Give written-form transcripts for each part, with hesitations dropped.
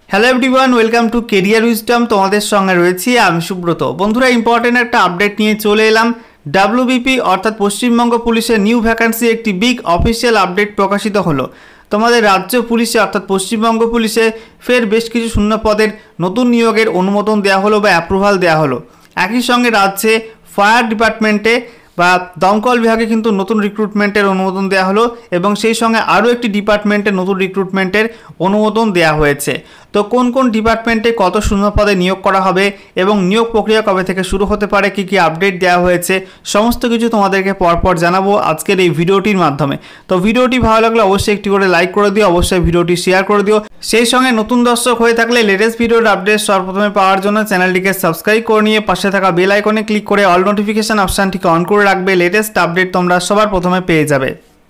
Hello everyone, welcome to career wisdom. তোমাদের সঙ্গে রয়েছি আমি সুব্রত। বন্ধুরা, ইম্পর্টেন্ট একটা আপডেট নিয়ে চলে এলাম। ডাব্লিউবিপি অর্থাৎ পশ্চিমবঙ্গ পুলিশের নিউ ভ্যাকান্সি একটি বিগ অফিসিয়াল আপডেট প্রকাশিত হলো। তোমাদের রাজ্য পুলিশে অর্থাৎ পশ্চিমবঙ্গ পুলিশে ফের বেশ কিছু শূন্য পদের নতুন নিয়োগের অনুমোদন দেওয়া হলো বা অ্যাপ্রুভাল দেওয়া হলো। একই সঙ্গে রাজ্যে ফায়ার ডিপার্টমেন্টে বা দমকল বিভাগে কিন্তু নতুন রিক্রুটমেন্টের অনুমোদন দেওয়া হলো এবং সেই সঙ্গে আরও একটি ডিপার্টমেন্টে নতুন রিক্রুটমেন্টের অনুমোদন দেওয়া হয়েছে। তো কোন কোন ডিপার্টমেন্টে কত শূন্য পদে নিয়োগ করা হবে এবং নিয়োগ প্রক্রিয়া কবে থেকে শুরু হতে পারে, কী কী আপডেট দেওয়া হয়েছে, সমস্ত কিছু তোমাদেরকে পরপর জানাবো আজকের এই ভিডিওটির মাধ্যমে। তো ভিডিওটি ভালো লাগলে অবশ্যই একটি করে লাইক করে দিও, অবশ্যই ভিডিওটি শেয়ার করে দিও। সেই সঙ্গে নতুন দর্শক হয়ে থাকলে লেটেস্ট ভিডিওর আপডেট সর্বপ্রথমে পাওয়ার জন্য চ্যানেলটিকে সাবস্ক্রাইব করে নিয়ে পাশে থাকা বেল আইকনে ক্লিক করে অল নোটিফিকেশন অপশানটিকে অন করে রাখবে। লেটেস্ট আপডেট তোমরা সবার প্রথমে পেয়ে যাবে।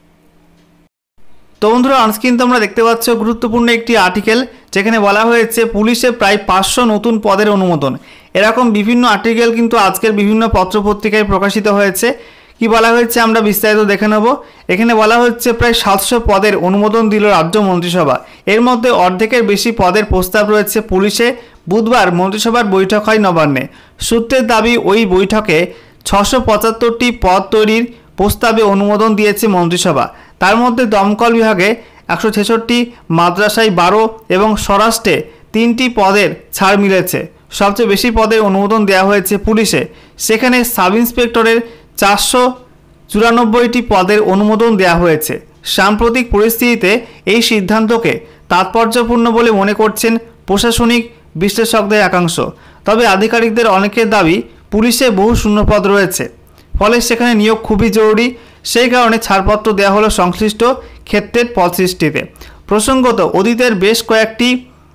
তো বন্ধুরা, অনস্ক্রিন তোমরা দেখতে পাচ্ছ গুরুত্বপূর্ণ একটি আর্টিকেল, যেখানে বলা হয়েছে পুলিশে প্রায় 500 নতুন পদের অনুমোদন। এরকম বিভিন্ন আর্টিকেল কিন্তু আজকের বিভিন্ন পত্রপত্রিকায় প্রকাশিত হয়েছে। কি বলা হয়েছে আমরা বিস্তারিত দেখে নেব। এখানে বলা হচ্ছে প্রায় 700 পদের অনুমোদন দিল রাজ্য মন্ত্রিসভা। এর মধ্যে অর্ধেকের বেশি পদের প্রস্তাব রয়েছে পুলিশে। বুধবার মন্ত্রিসভার বৈঠক হয় নবান্নে। সূত্রের দাবি, ওই বৈঠকে 675টি পদ তৈরির প্রস্তাবে অনুমোদন দিয়েছে মন্ত্রিসভা। তার মধ্যে দমকল বিভাগে 166, মাদ্রাসায় 12 এবং স্বরাষ্ট্রে 3টি পদের ছাড় মিলেছে। সবচেয়ে বেশি পদের অনুমোদন দেওয়া হয়েছে পুলিশে। সেখানে সাব ইন্সপেক্টরের 494টি পদের অনুমোদন দেওয়া হয়েছে। সাম্প্রতিক পরিস্থিতিতে এই সিদ্ধান্তকে তাৎপর্যপূর্ণ বলে মনে করছেন প্রশাসনিক বিশ্লেষকদের একাংশ। তবে আধিকারিকদের অনেকের দাবি, পুলিশে বহু শূন্যপদ রয়েছে, ফলে সেখানে নিয়োগ খুবই জরুরি। সেই কারণে ছাড়পত্র দেওয়া হলো সংশ্লিষ্ট ক্ষেত্রের পদ সৃষ্টিতে। প্রসঙ্গত, অতীতের বেশ কয়েকটি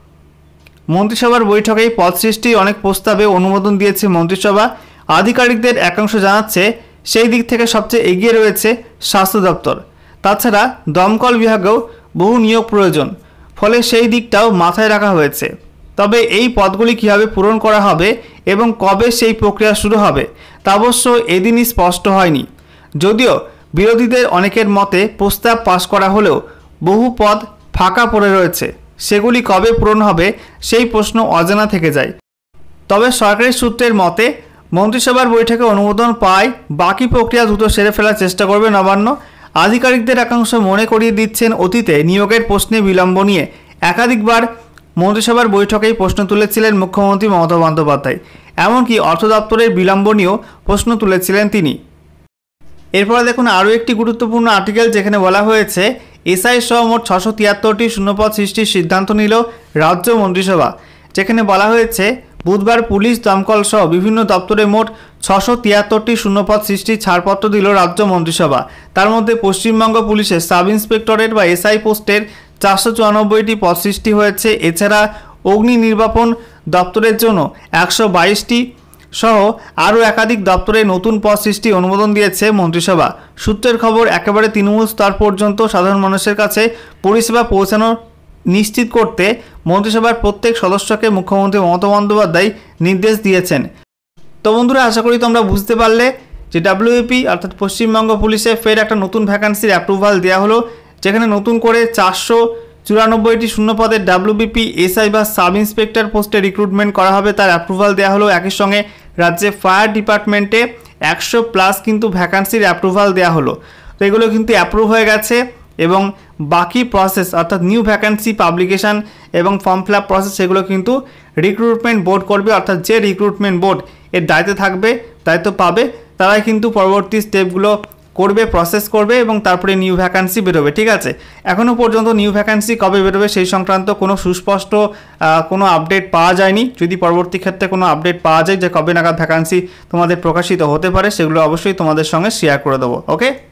মন্ত্রিসভার বৈঠকেই পদ সৃষ্টির অনেক প্রস্তাবে অনুমোদন দিয়েছে মন্ত্রিসভা। আধিকারিকদের একাংশ জানাচ্ছে সেই দিক থেকে সবচেয়ে এগিয়ে রয়েছে স্বাস্থ্য দপ্তর। তাছাড়া দমকল বিভাগেও বহু নিয়োগ প্রয়োজন, ফলে সেই দিকটাও মাথায় রাখা হয়েছে। তবে এই পদগুলি কীভাবে পূরণ করা হবে এবং কবে সেই প্রক্রিয়া শুরু হবে তা অবশ্য এদিনই স্পষ্ট হয়নি। যদিও বিরোধীদের অনেকের মতে প্রস্তাব পাশ করা হলেও বহু পদ ফাঁকা পড়ে রয়েছে, সেগুলি কবে পূরণ হবে সেই প্রশ্ন অজানা থেকে যায়। তবে সরকারি সূত্রের মতে মন্ত্রিসভার বৈঠকে অনুমোদন পায় বাকি প্রক্রিয়া দ্রুত সেরে ফেলার চেষ্টা করবে নবান্ন। আধিকারিকদের একাংশ মনে করিয়ে দিচ্ছেন, অতীতে নিয়োগের প্রশ্নে বিলম্ব নিয়ে একাধিকবার মন্ত্রিসভার বৈঠকেই প্রশ্ন তুলেছিলেন মুখ্যমন্ত্রী মমতা বন্দ্যোপাধ্যায়। এমনকি অর্থ দপ্তরের বিলম্ব নিয়েও প্রশ্ন তুলেছিলেন তিনি। এরপরে দেখুন আরও একটি গুরুত্বপূর্ণ আর্টিকেল, যেখানে বলা হয়েছে এসআই সহ মোট 673টি শূন্যপদ সৃষ্টির সিদ্ধান্ত নিল রাজ্য মন্ত্রিসভা। যেখানে বলা হয়েছে বুধবার পুলিশ, দমকল সহ বিভিন্ন দপ্তরে মোট 673টি শূন্যপদ সৃষ্টির ছাড়পত্র দিল রাজ্য মন্ত্রিসভা। তার মধ্যে পশ্চিমবঙ্গ পুলিশের সাব ইন্সপেক্টরেট বা এসআই পোস্টের 494টি পদ সৃষ্টি হয়েছে। এছাড়া অগ্নি নির্বাপন দপ্তরের জন্য 122টি সহ আরও একাধিক দপ্তরে নতুন পদ সৃষ্টি অনুমোদন দিয়েছে মন্ত্রিসভা। সূত্রের খবর, একেবারে তৃণমূল স্তর পর্যন্ত সাধারণ মানুষের কাছে পরিষেবা পৌঁছানো নিশ্চিত করতে মন্ত্রিসভার প্রত্যেক সদস্যকে মুখ্যমন্ত্রী মমতা বন্দ্যোপাধ্যায় নির্দেশ দিয়েছেন। তো বন্ধুরা, আশা করি তোমরা বুঝতে পারলে যে ডাব্লিউবিপি অর্থাৎ পশ্চিমবঙ্গ পুলিশে ফের একটা নতুন ভ্যাকান্সির অ্যাপ্রুভাল দেওয়া হলো, যেখানে নতুন করে 494টি শূন্য পদের ডাব্লিউবিপি এসআই বা সাব ইন্সপেক্টর পোস্টে রিক্রুটমেন্ট করা হবে, তার অ্যাপ্রুভাল দেওয়া হলো। একই সঙ্গে রাজ্যে ফায়ার ডিপার্টমেন্টে 100+ কিন্তু ভ্যাকান্সির অ্যাপ্রুভাল দেওয়া হলো। তো এগুলো কিন্তু অ্যাপ্রুভ হয়ে গেছে এবং বাকি প্রসেস অর্থাৎ নিউ ভ্যাকান্সি পাবলিকেশান এবং ফর্ম ফিল আপ প্রসেস সেগুলো কিন্তু রিক্রুটমেন্ট বোর্ড করবে। অর্থাৎ যে রিক্রুটমেন্ট বোর্ড এর দায়িত্ব পাবে তারাই কিন্তু পরবর্তী স্টেপগুলো করবে, প্রসেস করবে এবং তারপরে নিউ ভ্যাকান্সি বেরোবে। ঠিক আছে, এখনও পর্যন্ত নিউ ভ্যাকান্সি কবে বেরোবে সেই সংক্রান্ত কোনো সুস্পষ্ট কোনো আপডেট পাওয়া যায়নি। যদি পরবর্তী ক্ষেত্রে কোনো আপডেট পাওয়া যায় যে কবে নাগাদ ভ্যাকান্সি তোমাদের প্রকাশিত হতে পারে, সেগুলো অবশ্যই তোমাদের সঙ্গে শেয়ার করে দেবো। ওকে।